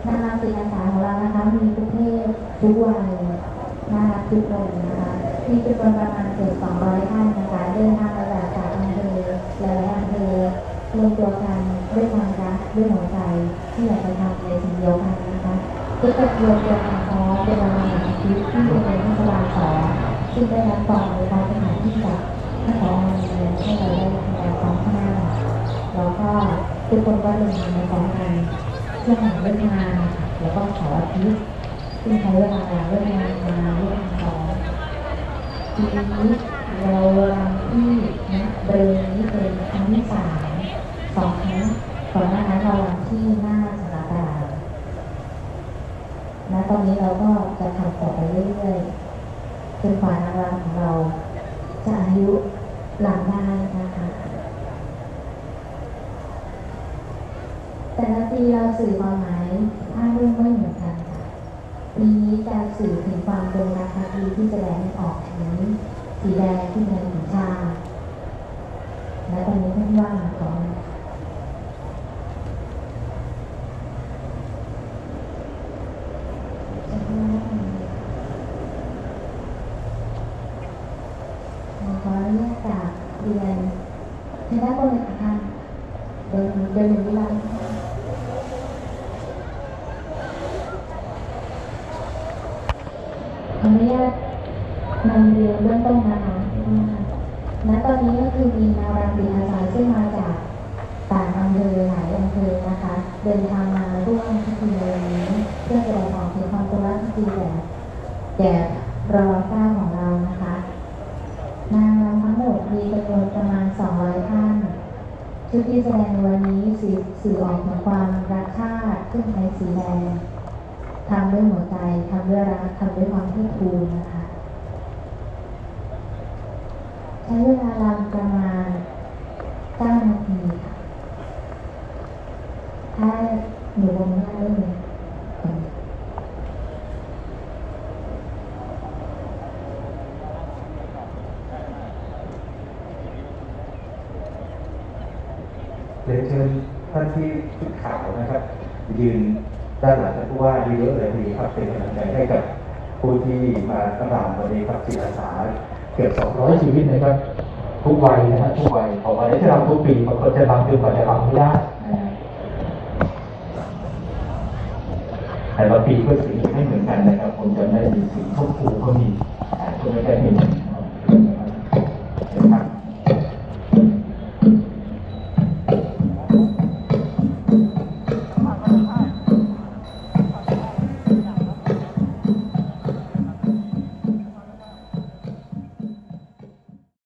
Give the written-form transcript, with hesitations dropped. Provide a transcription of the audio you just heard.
นางรำจิตอาสาของเรานะคะมีทุกเพศทุกวัยนะคะทุกคนนะคะมีจำนวนประมาณเกือบ200 ท่านนะคะเดินทางมาจากอำเภอหลายอำเภอรวมตัวกันด้วยความรักด้วยหัวใจที่อยากจะทำในสิ่งเดียวกันนะคะทุกคนรวมตัวกันพร้อมเป็นวันหนึ่งชีวิตที่โรงเรียนเทศบาล2ซึ่งได้รับต่อในการสถานที่จากท่านผอโรงเรียนให้เราได้ทำการซ้อมข้างหน้าแล้วก็ทุกคนก็เดินทางมาซ้อมกันเพื่อหาเรื่องงานแล้วก็เสาร์อาทิตย์ซึ่งใช้เวลาเรื่องงานมาเรื่องซ้อมทีนี้เราลำที่นะเบรนี้เป็นครั้งที่2 ครั้งก่อนหน้านั้นเราลำที่หน้าสารกลางนะตอนนี้เราก็จะทำต่อไปเรื่อยๆจนกว่านางรำของเราจะอายุหลังได้นะคะแต่ละปีเราสื่อความหมาย5 เรื่องไม่เหมือนกันค่ะปีนี้จะสื่อถึงความจงรักภักดีที่แสดงออกถึงสีแดงที่เป็นถึงชาและตอนนี้ท่านว่าของขออนุญาตจากเรียนทางด้านบนเลยค่ะเดินหนึ่งเวลาขออนุญาตนำเรียนเบื้องต้นนะคะณตอนนี้ก็คือมีนางรำจิตอาสาซึ่งมาจากต่างอำเภอหลายอำเภอนะคะเดินทางมาร่วมพิธีในวันนี้เพื่อแสดงออกถึงความจงรักภักดีแก่รอเก้าของเรานะคะนางรำทั้งหมดมีจำนวนประมาณ200 ท่านชุดที่แสดงในวันนี้สื่อออกถึงความรักชาติซึ่งในสีแดงทำด้วยหัวใจทำด้วยรักทำด้วยความเทิดทูนนะคะใช้เวลารำประมาณ9 นาทีค่ะถ้าหนูลงได้เลยเรียนเชิญท่านที่ชุดขาวนะครับยืนด้านหลังท่านผู้ว่าเยอะๆเลยดีครับเป็นกำลังใจให้กับผู้ที่มารำวันนี้ครับจิตอาสาเกือบ200 ชีวิตนะครับทุกวัยนะฮะทุกวัยของวันนี้จะรำทุกปีบางคนจะรำจนกว่าจะรำไม่ได้แต่ละปีก็สีไม่เหมือนกันนะครับผมจำได้สีชมพูก็มีใช่ไหมครับ